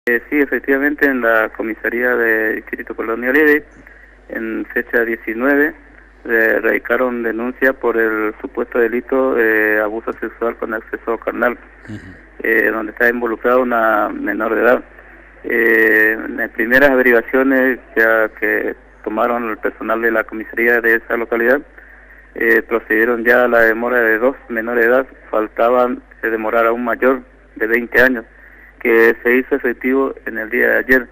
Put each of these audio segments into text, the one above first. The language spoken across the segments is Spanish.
Sí, efectivamente, en la comisaría de Distrito Colonia Libre, en fecha 19, radicaron denuncia por el supuesto delito de abuso sexual con acceso carnal, donde está involucrada una menor de edad. En las primeras averiguaciones que tomaron el personal de la comisaría de esa localidad, procedieron ya a la demora de 2 menores de edad. Faltaban demorar a un mayor de 20 años, que se hizo efectivo en el día de ayer,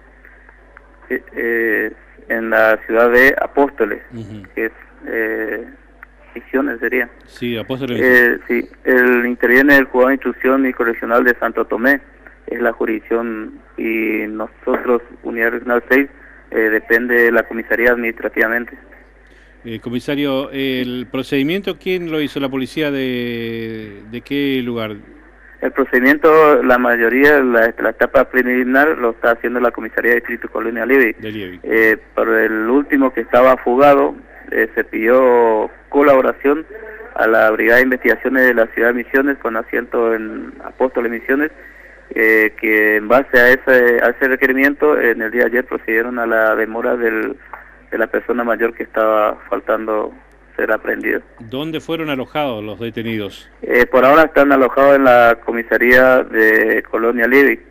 en la ciudad de Apóstoles, que es Misiones sería. Sí, Apóstoles. Sí, interviene el Juzgado de Instrucción y Correccional de Santo Tomé, es la jurisdicción, y nosotros, Unidad Regional 6, depende de la comisaría administrativamente. Comisario, ¿el procedimiento quién lo hizo? ¿La policía de qué lugar? El procedimiento, la mayoría, la etapa preliminar lo está haciendo la comisaría de Distrito Colonia Libre. Por el último que estaba fugado, se pidió colaboración a la Brigada de Investigaciones de la Ciudad de Misiones, con asiento en Apóstoles Misiones, que en base a ese requerimiento, en el día de ayer procedieron a la demora de la persona mayor que estaba faltando ser aprehendido. ¿Dónde fueron alojados los detenidos? Por ahora están alojados en la comisaría de Colonia Libre,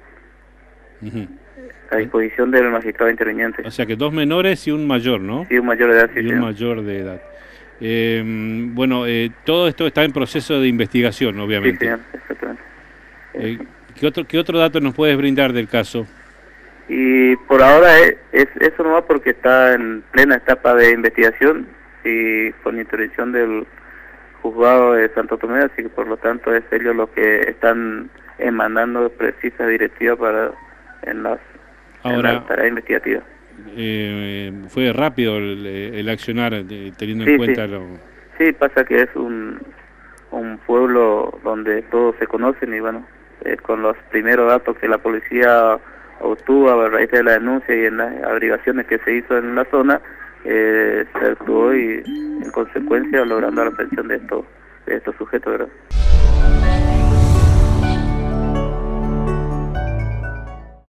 a disposición del magistrado interviniente. O sea que 2 menores y un mayor, ¿no? Sí, un mayor de edad. Sí, y un mayor de edad. Bueno, todo esto está en proceso de investigación, obviamente. Sí, señor, exactamente. ¿Qué otro dato nos puedes brindar del caso? Y por ahora eso no va, porque está en plena etapa de investigación y con intervención del juzgado de Santo Tomé, así que por lo tanto es ellos los que están emanando precisas directivas en la tarea investigativa. Fue rápido el accionar, teniendo en cuenta lo... Sí, pasa que es un pueblo donde todos se conocen, y bueno, con los primeros datos que la policía obtuvo a raíz de la denuncia y en las averiguaciones que se hizo en la zona, se actuó y en consecuencia logrando la aprehensión de estos sujetos, ¿verdad?